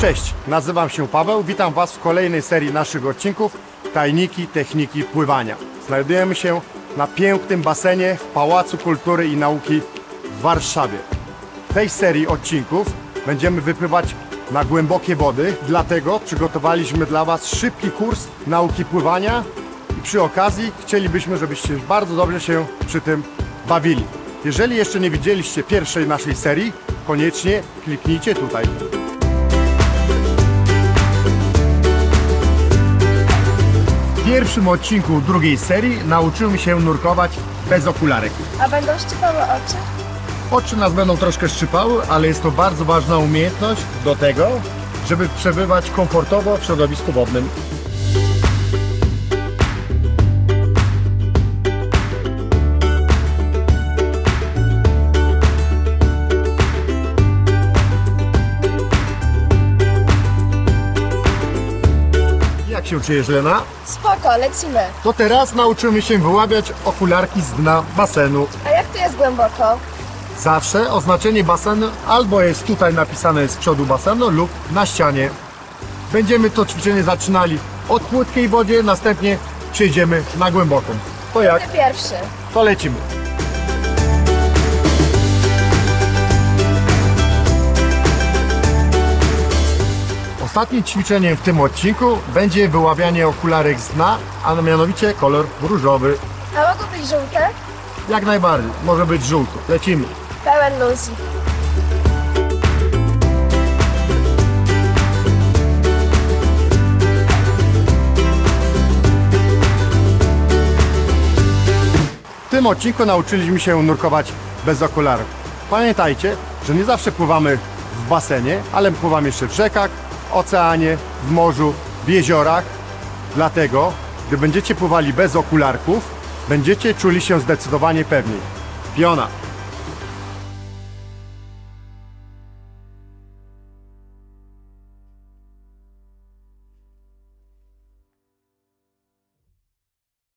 Cześć, nazywam się Paweł, witam Was w kolejnej serii naszych odcinków Tajniki Techniki Pływania. Znajdujemy się na pięknym basenie w Pałacu Kultury i Nauki w Warszawie. W tej serii odcinków będziemy wypływać na głębokie wody, dlatego przygotowaliśmy dla Was szybki kurs nauki pływania i przy okazji chcielibyśmy, żebyście bardzo dobrze się przy tym bawili. Jeżeli jeszcze nie widzieliście pierwszej naszej serii, koniecznie kliknijcie tutaj. W pierwszym odcinku drugiej serii nauczymy się nurkować bez okularek. A będą szczypały oczy? Oczy nas będą troszkę szczypały, ale jest to bardzo ważna umiejętność do tego, żeby przebywać komfortowo w środowisku wodnym. Jak się czujesz, Lena? Spoko, lecimy. To teraz nauczymy się wyławiać okularki z dna basenu. A jak tu jest głęboko? Zawsze oznaczenie basenu albo jest tutaj napisane z przodu basenu lub na ścianie. Będziemy to ćwiczenie zaczynali od płytkiej wodzie, następnie przejdziemy na głęboką. To jak? Ty pierwszy. To lecimy. Ostatnim ćwiczeniem w tym odcinku będzie wyławianie okularek z dna, a mianowicie kolor różowy. A mogą być żółte? Jak najbardziej, może być żółty. Lecimy. Pełen luz. W tym odcinku nauczyliśmy się nurkować bez okularów. Pamiętajcie, że nie zawsze pływamy w basenie, ale pływamy jeszcze w rzekach, w oceanie, w morzu, w jeziorach. Dlatego, gdy będziecie pływali bez okularków, będziecie czuli się zdecydowanie pewniej. Piona!